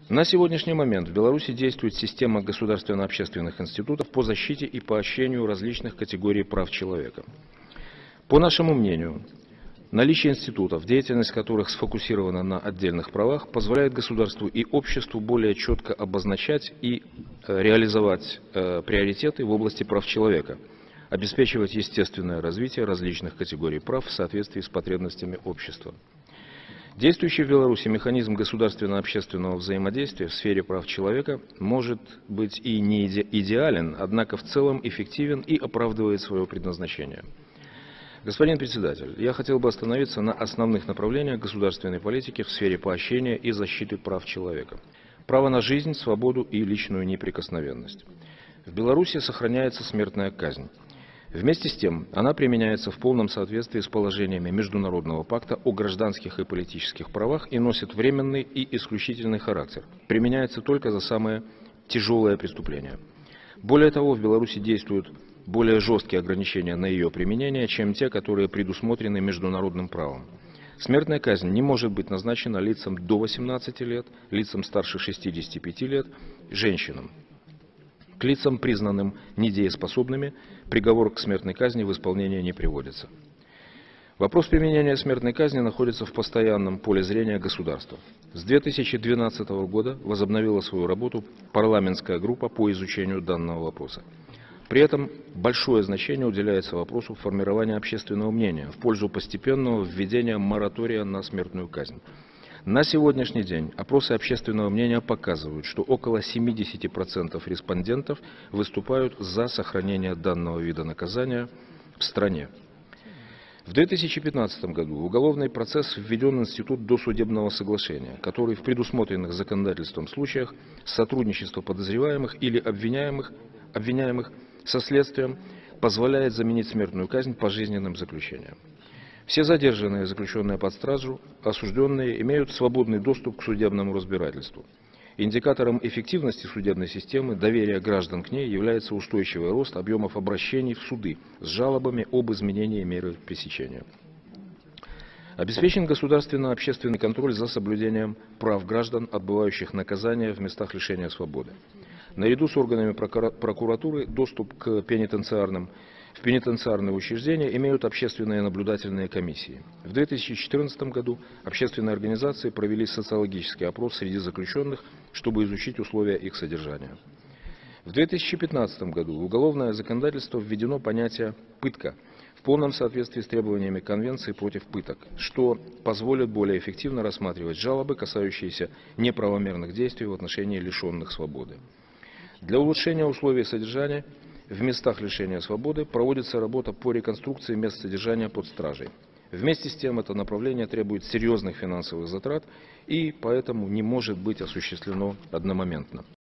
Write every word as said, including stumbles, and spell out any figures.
На сегодняшний момент в Беларуси действует система государственно-общественных институтов по защите и поощрению различных категорий прав человека. По нашему мнению, наличие институтов, деятельность которых сфокусирована на отдельных правах, позволяет государству и обществу более четко обозначать и э, реализовать э, приоритеты в области прав человека, обеспечивать естественное развитие различных категорий прав в соответствии с потребностями общества. Действующий в Беларуси механизм государственно-общественного взаимодействия в сфере прав человека может быть и не идеален, однако в целом эффективен и оправдывает свое предназначение. Господин председатель, я хотел бы остановиться на основных направлениях государственной политики в сфере поощрения и защиты прав человека. Право на жизнь, свободу и личную неприкосновенность. В Беларуси сохраняется смертная казнь. Вместе с тем, она применяется в полном соответствии с положениями Международного пакта о гражданских и политических правах и носит временный и исключительный характер. Применяется только за самые тяжелые преступления. Более того, в Беларуси действуют более жесткие ограничения на ее применение, чем те, которые предусмотрены международным правом. Смертная казнь не может быть назначена лицам до восемнадцати лет, лицам старше шестидесяти пяти лет, женщинам. К лицам, признанным недееспособными, приговор к смертной казни в исполнение не приводится. Вопрос применения смертной казни находится в постоянном поле зрения государства. С две тысячи двенадцатого года возобновила свою работу парламентская группа по изучению данного вопроса. При этом большое значение уделяется вопросу формирования общественного мнения в пользу постепенного введения моратория на смертную казнь. На сегодняшний день опросы общественного мнения показывают, что около семидесяти процентов респондентов выступают за сохранение данного вида наказания в стране. В две тысячи пятнадцатом году в уголовный процесс введен институт досудебного соглашения, который в предусмотренных законодательством случаях сотрудничество подозреваемых или обвиняемых, обвиняемых со следствием позволяет заменить смертную казнь пожизненным заключением. Все задержанные, заключенные под стражу, осужденные имеют свободный доступ к судебному разбирательству. Индикатором эффективности судебной системы, доверия граждан к ней является устойчивый рост объемов обращений в суды с жалобами об изменении меры пресечения. Обеспечен государственно-общественный контроль за соблюдением прав граждан, отбывающих наказания в местах лишения свободы. Наряду с органами прокуратуры доступ к пенитенциарным В пенитенциарные учреждения имеют общественные наблюдательные комиссии. В две тысячи четырнадцатом году общественные организации провели социологический опрос среди заключенных, чтобы изучить условия их содержания. В две тысячи пятнадцатом году в уголовное законодательство введено понятие «пытка» в полном соответствии с требованиями Конвенции против пыток, что позволит более эффективно рассматривать жалобы, касающиеся неправомерных действий в отношении лишенных свободы. Для улучшения условий содержания в местах лишения свободы проводится работа по реконструкции мест содержания под стражей. Вместе с тем это направление требует серьезных финансовых затрат и поэтому не может быть осуществлено одномоментно.